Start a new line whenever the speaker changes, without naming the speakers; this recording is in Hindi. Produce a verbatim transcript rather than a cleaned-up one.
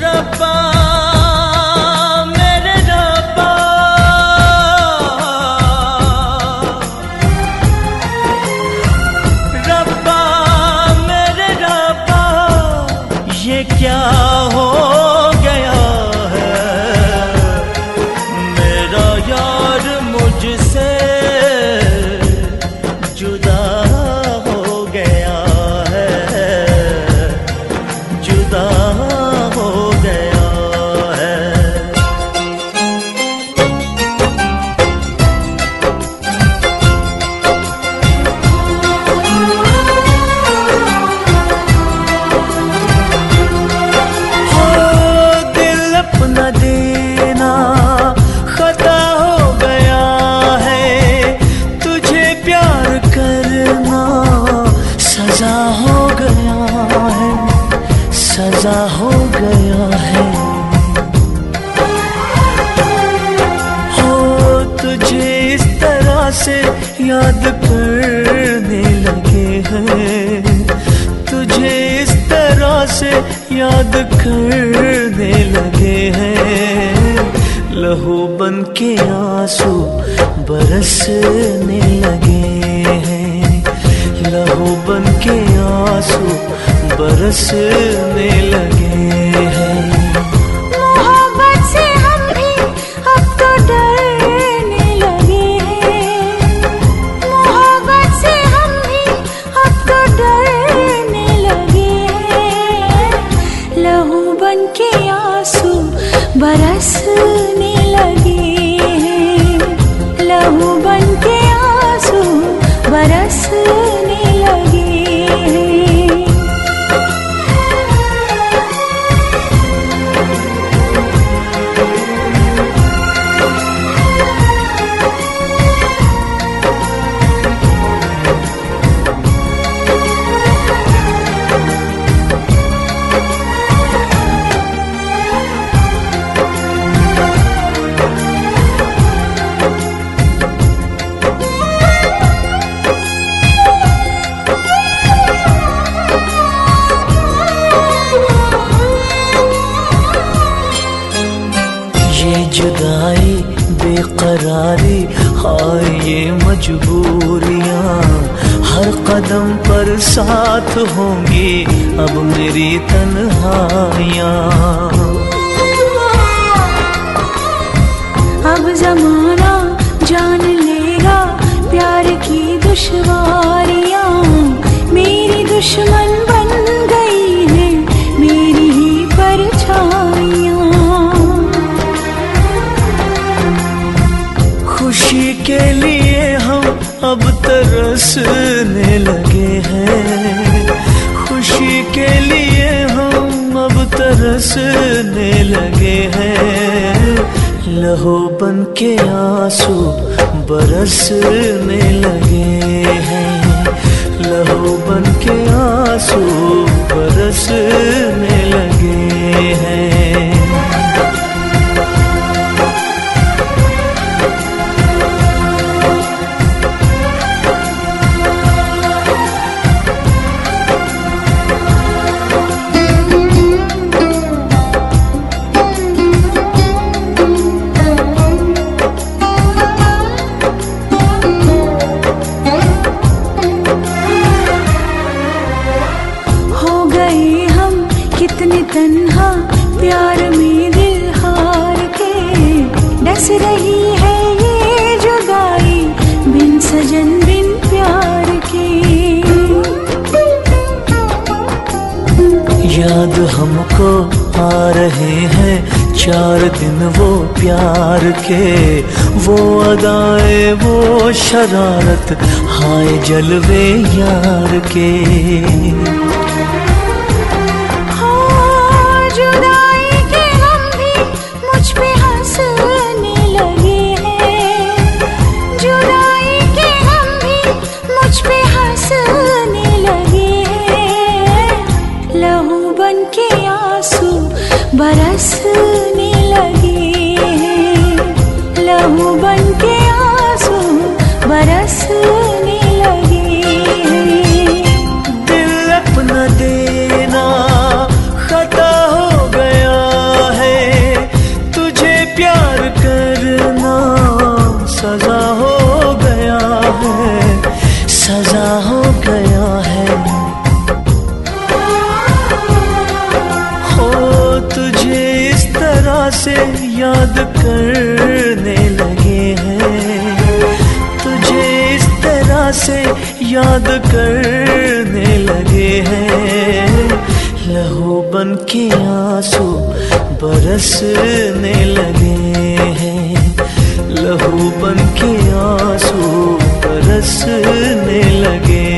रब्बा मेरे रब्बा, रब्बा मेरे रब्बा, ये क्या हो गया है, मेरा यार मुझसे जुदा हो गया है, जुदा हो गया है। हो दिल अपना देना खता हो गया है, तुझे प्यार करना सजा हो गया है, सजा हो गया है। हो तुझे इस तरह से याद करने लगे हैं, तुझे इस तरह से याद करने लगे हैं, लहू बन के आंसू बरसने लगे हैं, लहू बन के आंसू बरसने लगे हैं।
मोहब्बत से हम भी अब तो डरने लगे हैं, मोहब्बत से हम भी अब तो डरने लगे हैं, लहू बन के आंसू बरसने लगे हैं, लहू बन के आंसू बरसने लगे हैं।
ये जुदाई बेकरारी, हाय ये मजबूरियां, हर कदम पर साथ होंगी अब मेरी तन्हाइयां।
अब जमाना जान लेगा प्यार की दुश्वारियां, मेरी दुश्मन बन गई है मेरी ही परछाइयां।
खुशी के लिए हम अब तरसने लगे हैं, खुशी के लिए हम अब तरसने लगे हैं, लहू बन के आंसू बरसने लगे हैं, लहू बन के आंसू बरसने लगे हैं।
कितने तन्हा प्यार में दिल हार के, डस रही है ये जुदाई बिन सजन बिन प्यार के।
याद हमको आ रहे हैं चार दिन वो प्यार के, वो अदाएं वो शरारत हाय जलवे यार के।
बरसने लगे हैं, लहू बन के आंसू बरसने लगे हैं।
दिल अपना से याद करने लगे हैं, लहू बन के आंसू बरसने लगे हैं, लहू बन के आंसू बरसने लगे